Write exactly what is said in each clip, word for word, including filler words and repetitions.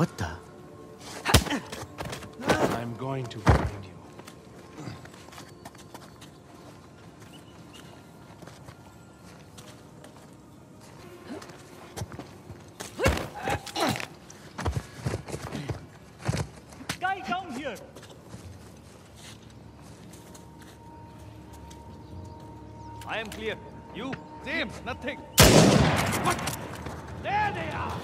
What the? I'm going to find you. Guy down here! I am clear. You? Same, nothing. What? There they are!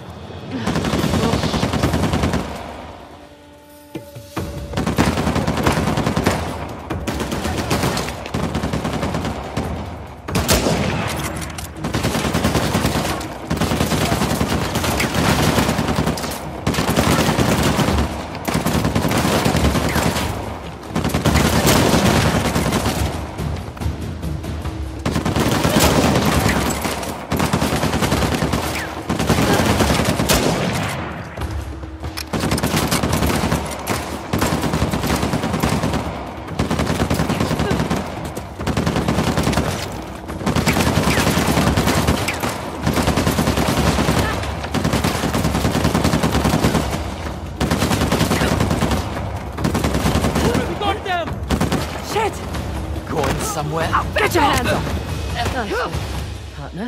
Somewhere. Oh, get your hands up! Nice. Partner.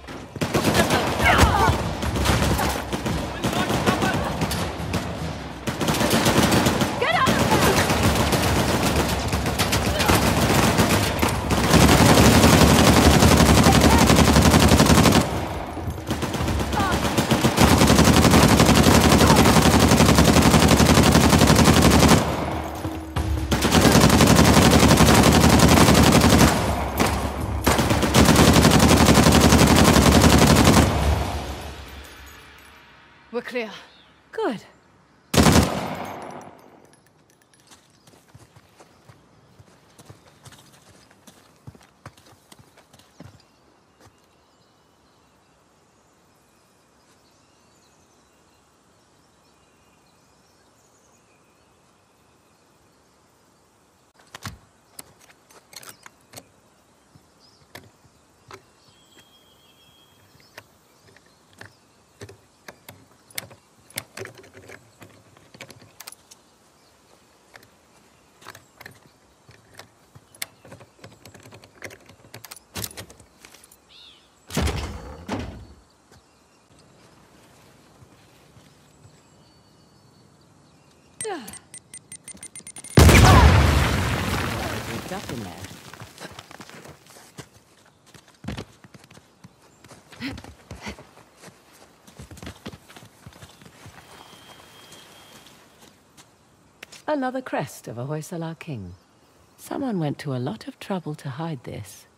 We're clear. Good. Up in there. Another crest of a Hoysala king. Someone went to a lot of trouble to hide this.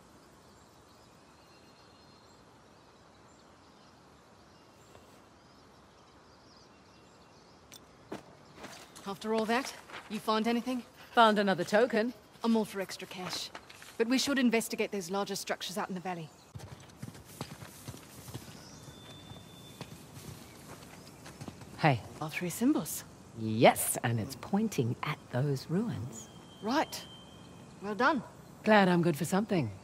After all that, you find anything? Found another token. I'm all for extra cash. But we should investigate those larger structures out in the valley. Hey. All three symbols. Yes, and it's pointing at those ruins. Right. Well done. Glad I'm good for something.